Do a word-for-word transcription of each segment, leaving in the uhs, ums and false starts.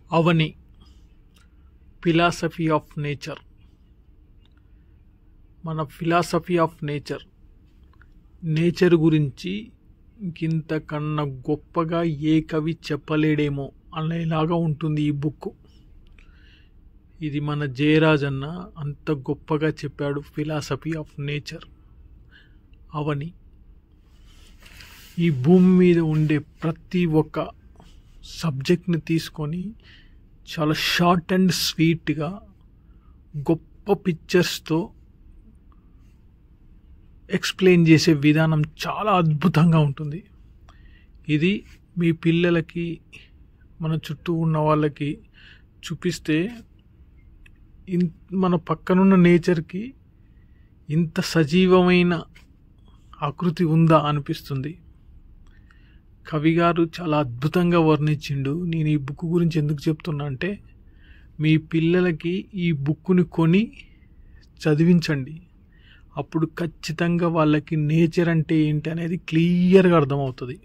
Avani philosophy of nature. మన philosophy of nature nature గురించి ఇంతకన్నా గొప్పగా ఏ కవి చెప్పలేడేమో అనేలాగా ఉంటుంది ఈ బుక్. ఇది మన జయరాజన్న అంత గొప్పగా చెప్పాడు ఫిలాసఫీ ఆఫ్ నేచర్. అవని ఈ భూమి మీద ఉండే ప్రతి ఒక్క సబ్జెక్ట్ని తీసుకొని చాలా షార్ట్ అండ్ స్వీట్గా గొప్ప పిక్చర్స్తో ఎక్స్ప్లెయిన్ చేసే విధానం చాలా అద్భుతంగా ఉంటుంది. ఇది మీ పిల్లలకి మన చుట్టూ ఉన్న వాళ్ళకి చూపిస్తే ఇన్ మన పక్కనున్న నేచర్కి ఇంత సజీవమైన ఆకృతి ఉందా అనిపిస్తుంది. కవిగారు చాలా అద్భుతంగా వర్ణించిండు. నేను ఈ బుక్ గురించి ఎందుకు చెప్తున్నా అంటే, మీ పిల్లలకి ఈ బుక్ని కొని చదివించండి. అప్పుడు ఖచ్చితంగా వాళ్ళకి నేచర్ అంటే ఏంటి అనేది క్లియర్గా అర్థమవుతుంది.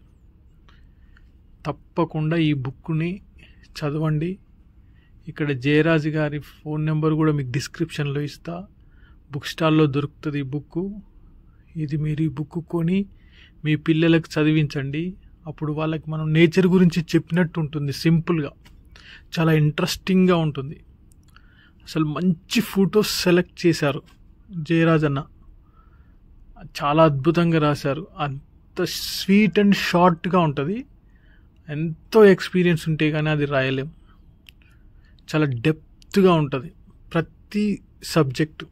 తప్పకుండా ఈ బుక్ని చదవండి. ఇక్కడ జయరాజు గారి ఫోన్ నెంబర్ కూడా మీకు డిస్క్రిప్షన్లో ఇస్తా. బుక్ స్టాల్లో దొరుకుతుంది ఈ బుక్. ఇది మీరు ఈ బుక్ కొని మీ పిల్లలకు చదివించండి. అప్పుడు వాళ్ళకి మనం నేచర్ గురించి చెప్పినట్టు ఉంటుంది. సింపుల్గా చాలా ఇంట్రెస్టింగ్గా ఉంటుంది. అసలు మంచి ఫొటోస్ సెలెక్ట్ చేశారు జయరాజ్ అన్న. చాలా అద్భుతంగా రాశారు. అంత స్వీట్ అండ్ షార్ట్గా ఉంటుంది. ఎంతో ఎక్స్పీరియన్స్ ఉంటే కానీ అది రాయలేం. చాలా డెప్త్గా ఉంటుంది ప్రతి సబ్జెక్టు.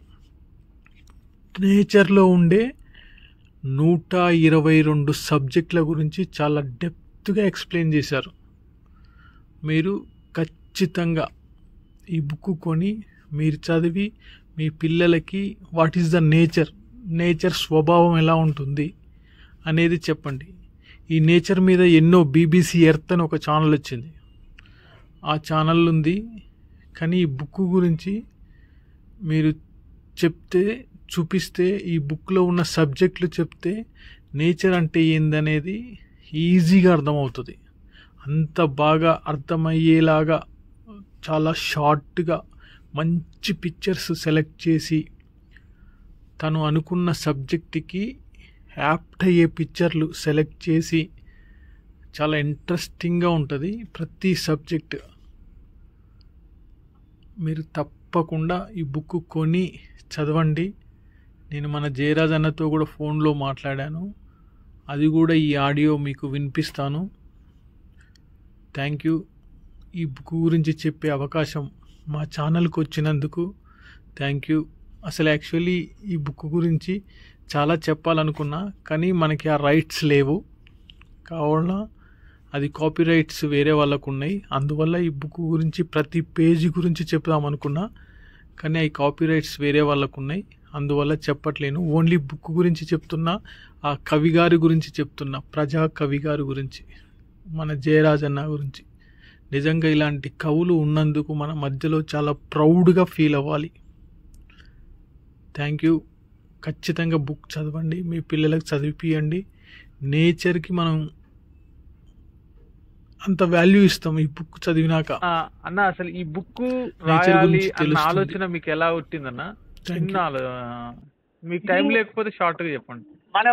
నేచర్లో ఉండే నూట ఇరవై రెండు సబ్జెక్టుల గురించి చాలా డెప్త్గా ఎక్స్ప్లెయిన్ చేశారు. మీరు ఖచ్చితంగా ఈ బుక్ కొని మీరు చదివి మీ పిల్లలకి what is the nature, nature స్వభావం ఎలా ఉంటుంది అనేది చెప్పండి. ఈ నేచర్ మీద ఎన్నో బీబీసీ ఎర్త్ అని ఒక ఛానల్ వచ్చింది. ఆ ఛానల్ ఉంది. కానీ ఈ బుక్ గురించి మీరు చెప్తే, చూపిస్తే, ఈ బుక్లో ఉన్న సబ్జెక్టులు చెప్తే నేచర్ అంటే ఏందనేది ఈజీగా అర్థమవుతుంది. అంత బాగా అర్థమయ్యేలాగా చాలా షార్ట్గా మంచి పిక్చర్స్ సెలెక్ట్ చేసి తను అనుకున్న సబ్జెక్ట్కి యాప్ట్ అయ్యే పిక్చర్లు సెలెక్ట్ చేసి చాలా ఇంట్రెస్టింగ్గా ఉంటుంది ప్రతి సబ్జెక్ట్. మీరు తప్పకుండా ఈ బుక్ కొని చదవండి. నేను మన జయరాజ్ అన్నతో కూడా ఫోన్లో మాట్లాడాను. అది కూడా ఈ ఆడియో మీకు వినిపిస్తాను. Thank you. ఈ బుక్ గురించి చెప్పే అవకాశం మా ఛానల్కి వచ్చినందుకు థ్యాంక్ యూ. అసలు యాక్చువల్లీ ఈ బుక్ గురించి చాలా చెప్పాలనుకున్నా, కానీ మనకి ఆ రైట్స్ లేవు. కావున అది కాపీ రైట్స్ వేరే వాళ్ళకు ఉన్నాయి. అందువల్ల ఈ బుక్ గురించి ప్రతి పేజీ గురించి చెప్దామనుకున్నా, కానీ అవి కాపీ రైట్స్ వేరే వాళ్ళకు ఉన్నాయి. అందువల్ల చెప్పట్లేను. ఓన్లీ బుక్ గురించి చెప్తున్నా. ఆ కవి గారి గురించి చెప్తున్నా, ప్రజా కవి గారి గురించి, మన జయరాజ్ అన్న గురించి. నిజంగా ఇలాంటి కవులు ఉన్నందుకు మన మధ్యలో చాలా ప్రౌడ్గా ఫీల్ అవ్వాలి. Thank you. ఖచ్చితంగా బుక్ చదవండి, మీ పిల్లలకు చదివిపియండి. నేచర్కి మనం అంత వాల్యూ ఇస్తాం ఈ బుక్ చదివినాక. అన్న అసలు ఈ బుక్ రాయాలి అన్న ఆలోచన మీకు ఎలా వచ్చిందన్న? చిన్న మీకు టైం లేకపోతే షార్ట్ గా చెప్పండి. మనం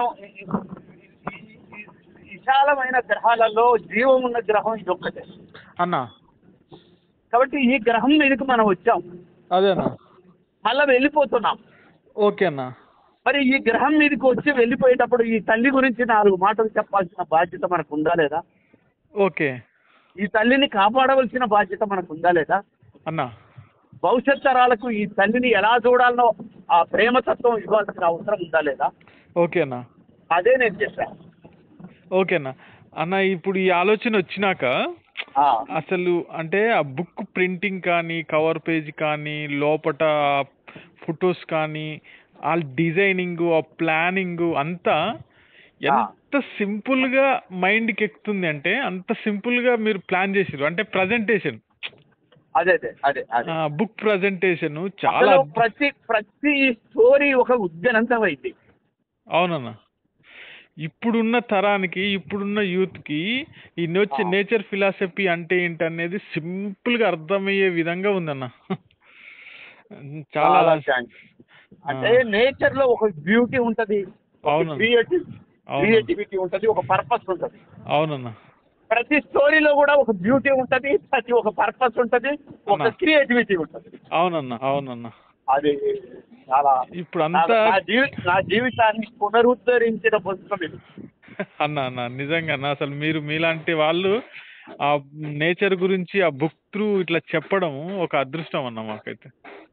విశాలమైన గ్రహాలలో జీవం ఉన్న గ్రహం ఇది ఒక్కటే అన్న. కాబట్టి ఈ గ్రహం మీదకి మనం వచ్చాం. అదేనా? మళ్ళా వెళ్ళిపోతున్నాం. ఓకే అన్న. మరి ఈ గ్రహం మీదకి వచ్చి వెళ్ళిపోయేటప్పుడు ఈ తల్లి గురించి నాలుగు మాటలు చెప్పాల్సిన బాధ్యత మనకు ఉందా లేదా? ఓకే. ఈ తల్లిని కాపాడవలసిన బాధ్యత మనకు ఉందా లేదా అన్న? భవిష్యత్ తరాలకు ఈ తల్లిని ఎలా చూడాలనో ఆ ప్రేమతత్వం ఇవ్వాల్సిన అవసరం ఉందా లేదా? ఓకే అన్న. అదే నేను చెప్పాను. ఓకే అన్న. అన్న ఇప్పుడు ఈ ఆలోచన వచ్చినాక అసలు అంటే ఆ బుక్ ప్రింటింగ్ కానీ, కవర్ పేజ్ కానీ, లోపట ఫొటోస్ కానీ, ఆ డిజైనింగ్, ఆ ప్లానింగ్ అంతా ఎంత సింపుల్ గా మైండ్ కి ఎక్కుతుంది అంటే అంత సింపుల్ గా మీరు ప్లాన్ చేసారు. అంటే ప్రజెంటేషన్, అదే అదే బుక్ ప్రజెంటేషన్ చాలా ప్రతి ప్రతి స్టోరీ ఒక ఉద్యనంతం అయింది. అవునన్నా. ఇప్పుడున్న తరానికి ఇప్పుడున్న యూత్ కి ఈ నేచర్ ఫిలాసఫీ అంటే ఏంటనేది సింపుల్ గా అర్థమయ్యే విధంగా ఉందన్న. చాలా అంటే నేచర్ లో ఒక బ్యూటీ ఉంటది, క్రియేటివిటీ ఉంటది, ఒక పర్పస్ ఉంటది. అవునన్నా. ప్రతి స్టోరీలో కూడా ఒక బ్యూటీ ఉంటది, ప్రతి ఒక పర్పస్ ఉంటది, ఒక క్రియేటివిటీ ఉంటది. అవునన్నా అవునన్నా. అది చాలా ఇప్పుడు అంతా నా జీవితాన్ని పునరుద్ధరించిన పుస్తకం ఇది అన్న అన్న నిజంగా అన్న. అసలు మీరు మీలాంటి వాళ్ళు ఆ నేచర్ గురించి ఆ బుక్ త్రూ ఇట్లా చెప్పడం ఒక అదృష్టం అన్న మాకైతే.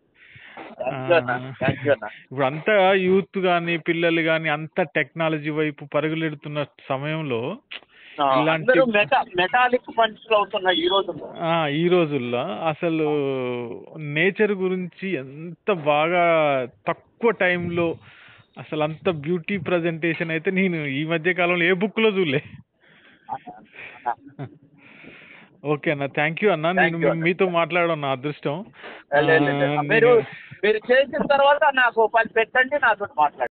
ఇప్పుడు అంతా యూత్ గాని పిల్లలు గాని అంతా టెక్నాలజీ వైపు పరుగులెడుతున్న సమయంలో ఇలాంటి మెటాలిక్ మనుషులు అవుతున్నారు ఈ రోజుల్లో. ఈ రోజుల్లో అసలు నేచర్ గురించి ఎంత బాగా తక్కువ టైంలో అసలు అంత బ్యూటీ ప్రజెంటేషన్ అయితే నేను ఈ మధ్య కాలంలో ఏ బుక్ లో చూడలే. ఓకే అన్న, థ్యాంక్ యూ అన్న. నేను మీతో మాట్లాడడం నా అదృష్టం. మీరు మీరు చేసిన తర్వాత నాకు పని పెట్టండి, నాతో మాట్లాడండి.